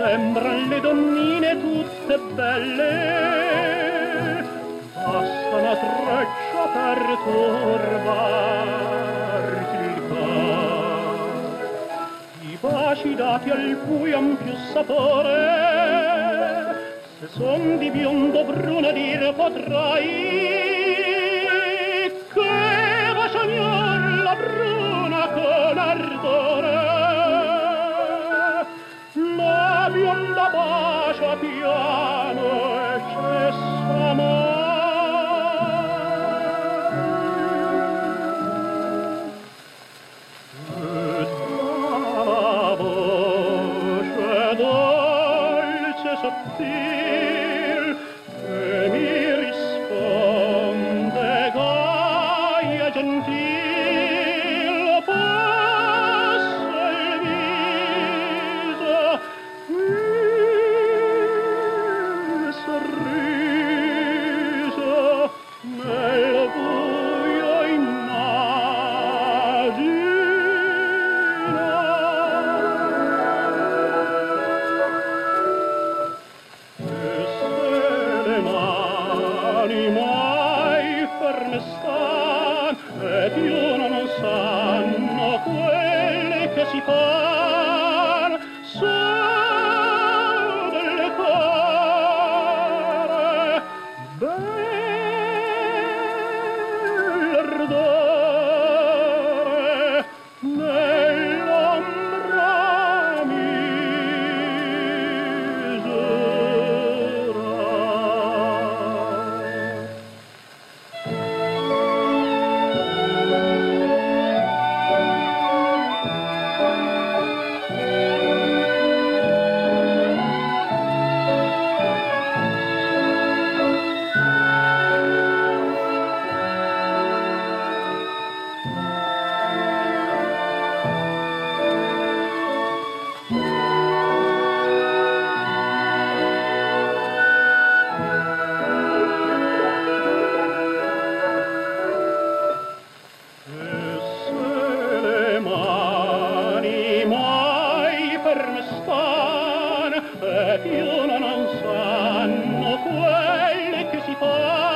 sembran le donnine tutte belle, basta una treccia per turbarti il cor. I baci dati al cui han più sapore, se son di biondo bruno dir potrai, che bacia miglior la bruna con ardore. La bionda bacia piano e cessa mai. Et la voce dolce sottil che mi risponde gaia gentil, passa il viso, il sorriso nel buio immagina. E se le mani mai ferme stan ed io non sanno quelle che si fan, sono del cuore bell'ardore nell'ombra misura. E se le mani mai ferme stan ed io non sanno quelle che si fa,